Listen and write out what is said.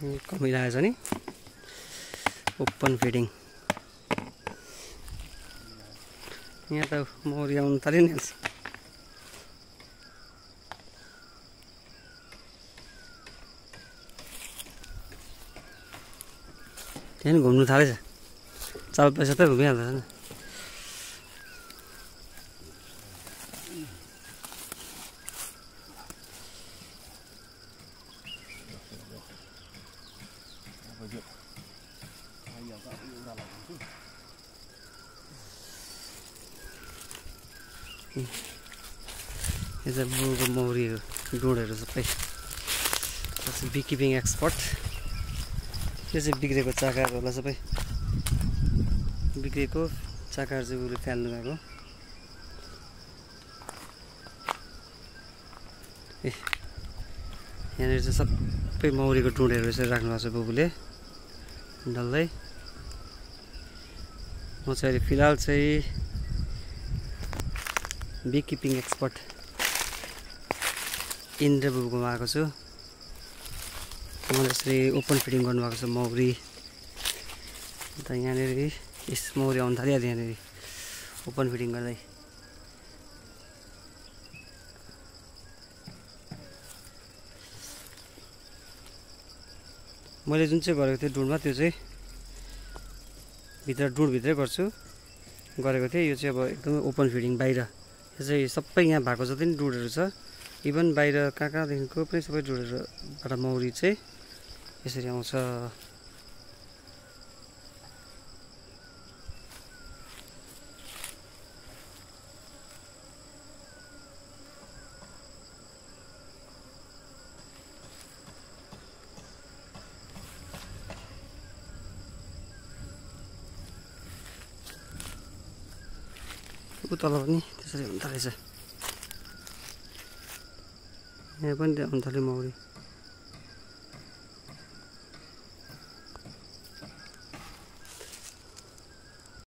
कमिरहेछ नि open feeding यहाँ त मौरी आउनु थाल्यो नि त्यहाँ घुम्नु थालेछ चाल पैसा त घुमिहाल्छ नि यो चाहिँ बुको मौरीहरू डुँडहरू सबै बिकिपिङ एक्सपर्ट यो चाहिँ बिग्रेको चाकाहरू होला सबै बिग्रेको चाकाहरू चाहिँ उसले फाल्नु भएको ए यहाँनिर चाहिँ सबै मौरीको डुँडेहरू यसरी राख्नु भएको छ बुबुले डल्लै म चाहिँ अहिले फिलहाल चाहिँ बिकिपिङ एक्सपर्ट इन्द्र बुबुकोमा आएको छु मलाई यसरी ओपन फिडिङ गर्नुभएको छ मौरी अन्त यहाँनिर यस मौरी आउनु थालिहाल्यो यहाँनिर ओपन फिडिङ गर्दै मैले जुन चाहिँ गरेको थिएँ डुँडमा त्यो चाहिँ भित्र डुँडभित्रै गर्छु गरेको थिएँ यो चाहिँ अब एकदमै ओपन फिडिङ बाहिर यो चाहिँ सबै यहाँ भएको जति पनि डुँडहरू छ इभन बाहिर कहाँदेखिको पनि सबै डुँडहरूबाट मौरी चाहिँ यसरी आउँछ तल पनि त्यसरी हुन थालेछ यहाँ पनि आउनु थाल्यो मौरी